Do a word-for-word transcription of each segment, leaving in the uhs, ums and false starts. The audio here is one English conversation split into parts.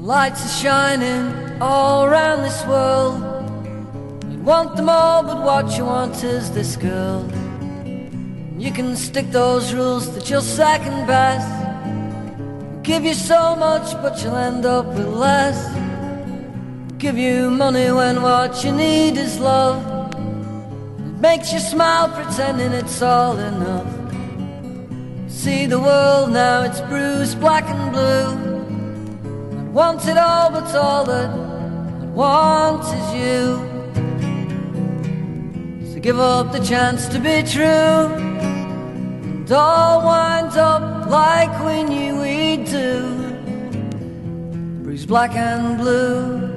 Lights are shining all around this world. You want them all, but what you want is this girl. You can stick those rules that you're second best, give you so much, but you'll end up with less. Give you money when what you need is love. It makes you smile pretending it's all enough. See the world now, it's bruised, black and blue. I want it all, but all that I want is you. So give up the chance to be true, and all wind up like we knew we'd do. Bruised, black and blue.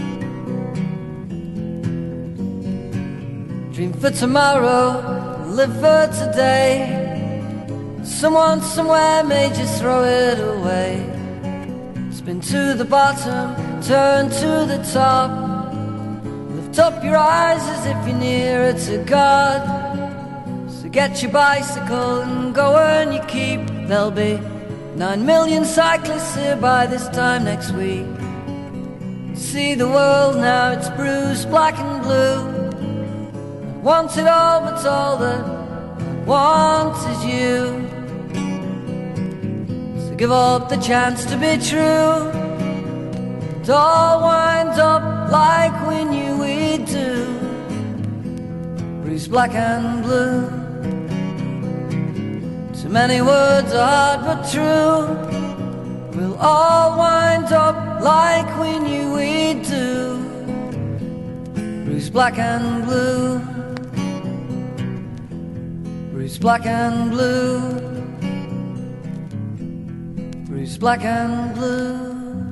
Dream for tomorrow, live for today. Someone somewhere may just throw it away. Spin to the bottom, turn to the top. Lift up your eyes as if you're nearer to God. So get your bicycle and go earn your keep. There'll be nine million cyclists here by this time next week. See the world now, it's bruised, black and blue. I want it all, but all that I want is you. Give up the chance to be true, and all wind up like we knew we'd do. Bruised, black and blue. Too many words are hard but true. We'll all wind up like we knew we'd do. Bruised, black and blue. Bruised, black and blue. Bruised, black and blue.